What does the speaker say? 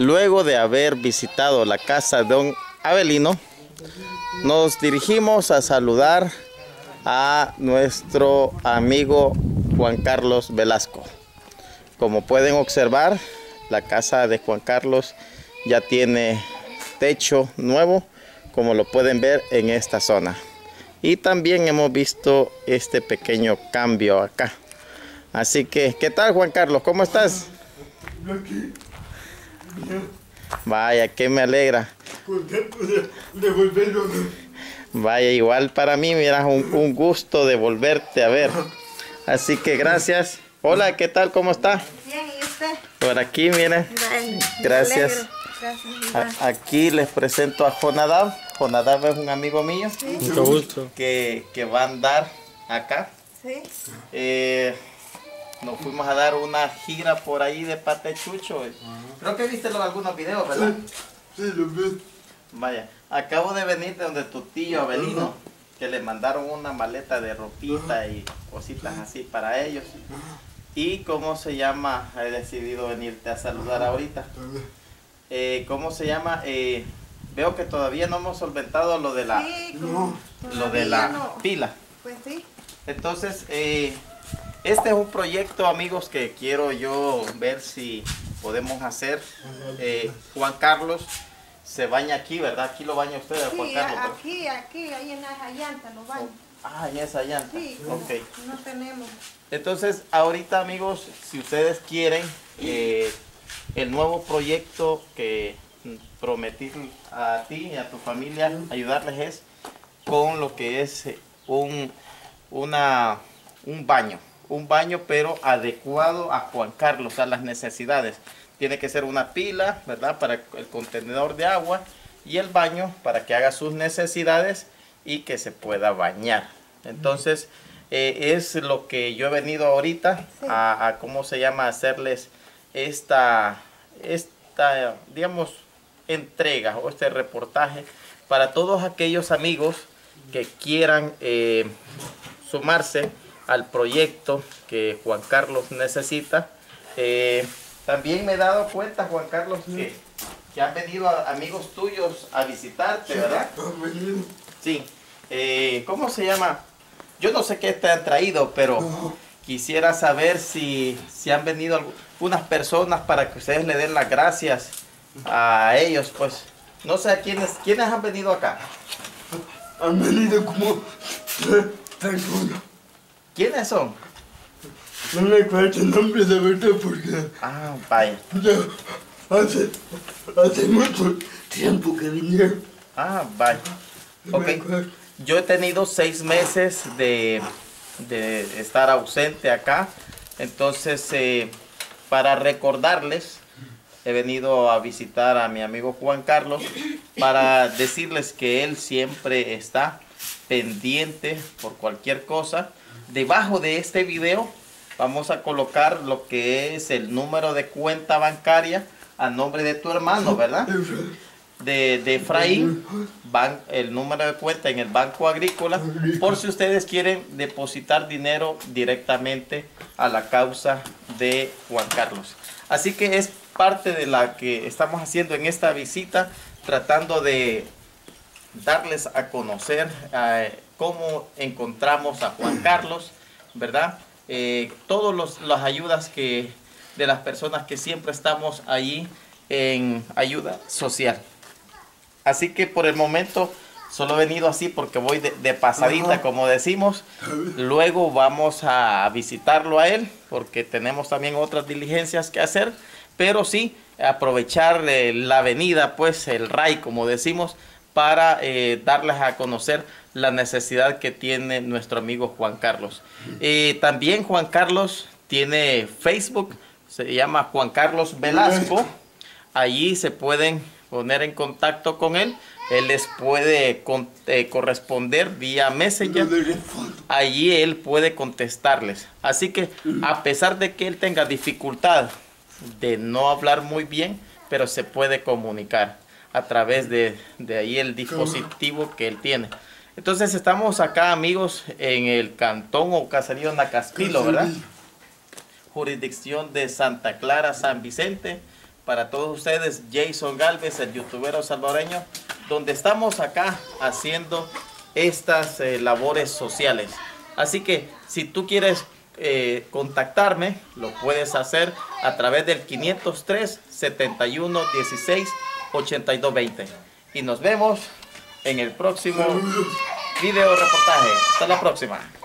luego de haber visitado la casa de don Avelino, nos dirigimos a saludar a nuestro amigo Juan Carlos Velasco. Como pueden observar, la casa de Juan Carlos ya tiene techo nuevo, como lo pueden ver en esta zona. Y también hemos visto este pequeño cambio acá. Así que, ¿qué tal, Juan Carlos? ¿Cómo estás? Vaya, que me alegra. Vaya, igual para mí, mira, un gusto de volverte a ver. Así que gracias. Hola, ¿qué tal? ¿Cómo está? Bien, ¿y usted? Por aquí, miren. Gracias. Aquí les presento a Jonadab. Jonadab es un amigo mío. Sí. Mucho gusto. Que va a andar acá. Sí. Nos fuimos a dar una gira por ahí de Patechucho. Creo que viste algunos videos, ¿verdad? Sí, lo vi. Vaya, acabo de venir de donde tu tío Avelino, que le mandaron una maleta de ropita y cositas así para ellos. Y ¿cómo se llama? He decidido venirte a saludar ahorita. ¿Cómo se llama? Veo que todavía no hemos solventado lo de la, Sí, lo de la no. pila. Pues sí. Entonces, este es un proyecto, amigos, que quiero yo ver si podemos hacer. Juan Carlos se baña aquí, ¿verdad? Aquí lo baña usted, Juan Sí, Carlos. aquí, ahí en esa llanta lo baño. Ah, en esa llanta. Sí, Ok. no tenemos. Entonces, ahorita, amigos, si ustedes quieren el nuevo proyecto que prometí a ti y a tu familia ayudarles es con lo que es un baño, pero adecuado a Juan Carlos, a las necesidades. Tiene que ser una pila, ¿verdad? Para el contenedor de agua y el baño para que haga sus necesidades y que se pueda bañar. Entonces, es lo que yo he venido ahorita Sí. a ¿cómo se llama? Hacerles esta, digamos, entrega o este reportaje para todos aquellos amigos que quieran sumarse al proyecto que Juan Carlos necesita. También me he dado cuenta, Juan Carlos, que han venido amigos tuyos a visitarte, ¿verdad? Sí. ¿Cómo se llama? Yo no sé qué te han traído, pero quisiera saber si han venido algunas personas para que ustedes le den las gracias a ellos, pues. No sé a quiénes han venido acá. Han venido como 3 personas. ¿Quiénes son? No me acuerdo el nombre de verdad porque Ah, vaya. ya hace mucho tiempo que vinieron. Ah, vaya. No me Ok. acuerdo. Yo he tenido 6 meses de estar ausente acá. Entonces, para recordarles, he venido a visitar a mi amigo Juan Carlos para decirles que él siempre está pendiente por cualquier cosa. Debajo de este video vamos a colocar lo que es el número de cuenta bancaria a nombre de tu hermano, ¿verdad? De Efraín, el número de cuenta en el Banco Agrícola, por si ustedes quieren depositar dinero directamente a la causa de Juan Carlos. Así que es parte de la que estamos haciendo en esta visita, tratando de darles a conocer cómo encontramos a Juan Carlos, ¿verdad? Todas las ayudas de las personas que siempre estamos allí en ayuda social. Así que por el momento solo he venido así porque voy de pasadita, como decimos. Luego vamos a visitarlo a él porque tenemos también otras diligencias que hacer. Pero sí, aprovechar la avenida, pues el RAI, como decimos, para darles a conocer la necesidad que tiene nuestro amigo Juan Carlos. También Juan Carlos tiene Facebook, se llama Juan Carlos Velasco. Allí se pueden poner en contacto con él. Él les puede corresponder vía Messenger. Allí él puede contestarles. Así que a pesar de que él tenga dificultad de no hablar muy bien, pero se puede comunicar a través de ahí el dispositivo que él tiene. Entonces estamos acá, amigos, en el cantón o caserío Nacaspilo, ¿verdad? Jurisdicción de Santa Clara, San Vicente, para todos ustedes, Jason Galvez, el youtubero salvadoreño, donde estamos acá haciendo estas labores sociales. Así que si tú quieres contactarme, lo puedes hacer a través del 503 71 16 82 20. Y nos vemos en el próximo video reportaje. Hasta la próxima.